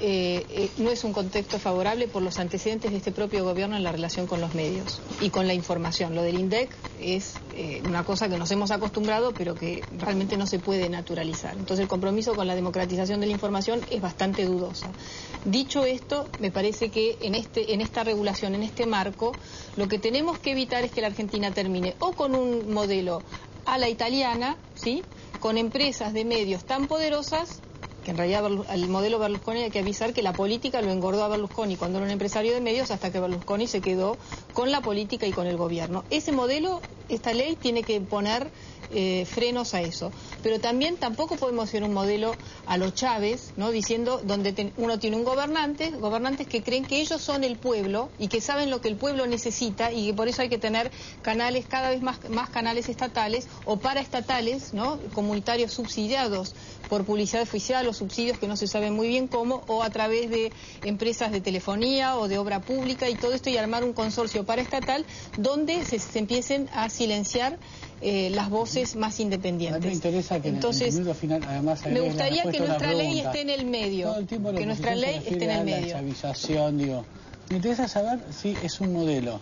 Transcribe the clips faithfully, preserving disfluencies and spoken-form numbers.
eh, eh, no es un contexto favorable por los antecedentes de este propio gobierno en la relación con los medios y con la información. Lo del INDEC es eh, una cosa que nos hemos acostumbrado, pero que realmente no se puede naturalizar. Entonces el compromiso con la democratización de la información es bastante dudosa. Dicho esto, me parece que en, este, en esta regulación, en este marco, lo que tenemos que evitar es que la Argentina termine o con un modelo a la italiana, ¿sí?, con empresas de medios tan poderosas, que en realidad el modelo Berlusconi hay que avisar que la política lo engordó a Berlusconi cuando era un empresario de medios, hasta que Berlusconi se quedó con la política y con el gobierno. Ese modelo, esta ley tiene que poner eh, frenos a eso. Pero también tampoco podemos hacer un modelo a los Chávez, ¿no?, diciendo donde ten, uno tiene un gobernante, gobernantes que creen que ellos son el pueblo y que saben lo que el pueblo necesita, y que por eso hay que tener canales, cada vez más, más canales estatales o paraestatales, ¿no?, comunitarios subsidiados por publicidad oficial o subsidios que no se sabe muy bien cómo, o a través de empresas de telefonía o de obra pública y todo esto, y armar un consorcio paraestatal donde se, se empiecen a silenciar eh, las voces más independientes. A mí me interesa que Entonces, en el final, además, me gustaría que nuestra ley esté en el medio, que nuestra ley esté en el medio. La chavización, digo, me interesa saber si es un modelo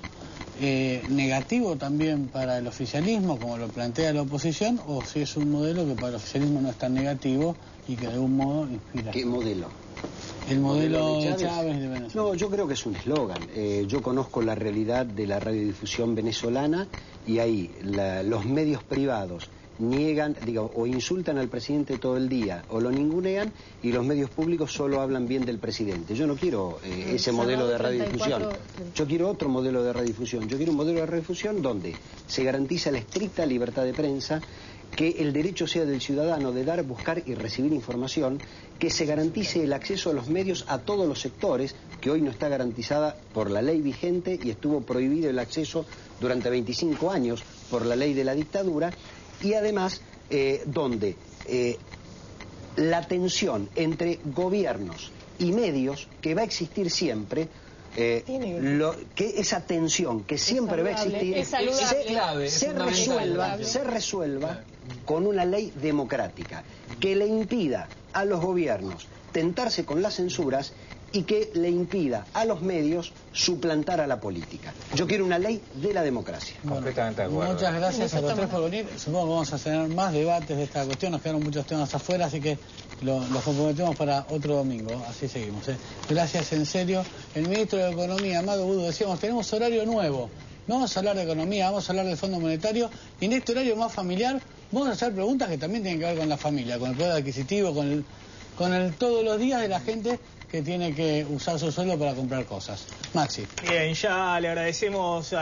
Eh, negativo también para el oficialismo, como lo plantea la oposición, o si es un modelo que para el oficialismo no es tan negativo y que de algún modo inspira. ¿Qué modelo? El modelo, ¿Modelo de de Chávez? Chávez de Venezuela. No, yo creo que es un eslogan. Eh, yo conozco la realidad de la radiodifusión venezolana y ahí la, los medios privados niegan, digo, o insultan al presidente todo el día o lo ningunean, y los medios públicos solo hablan bien del presidente. Yo no quiero eh, ese modelo de radiodifusión. Yo quiero otro modelo de radiodifusión. Yo quiero un modelo de radiodifusión donde se garantiza la estricta libertad de prensa, que el derecho sea del ciudadano de dar, buscar y recibir información, que se garantice el acceso a los medios a todos los sectores, que hoy no está garantizada por la ley vigente y estuvo prohibido el acceso durante veinticinco años por la ley de la dictadura, y además eh, donde eh, la tensión entre gobiernos y medios, que va a existir siempre, eh, lo, que esa tensión que siempre va a existir, se, clave, se resuelva, se resuelva con una ley democrática, que le impida a los gobiernos tentarse con las censuras y que le impida a los medios suplantar a la política. Yo quiero una ley de la democracia. Bueno, completamente de acuerdo. Muchas gracias a los tres por venir. Supongo que vamos a tener más debates de esta cuestión. Nos quedaron muchos temas afuera, así que lo, los comprometemos para otro domingo. Así seguimos, ¿eh? Gracias, en serio. El ministro de Economía, Amado Budo, decíamos, tenemos horario nuevo. No vamos a hablar de economía, vamos a hablar del Fondo Monetario. Y en este horario más familiar vamos a hacer preguntas que también tienen que ver con la familia, con el poder adquisitivo, con el, con el todos los días de la gente que tiene que usar su sueldo para comprar cosas. Maxi. Bien, ya le agradecemos a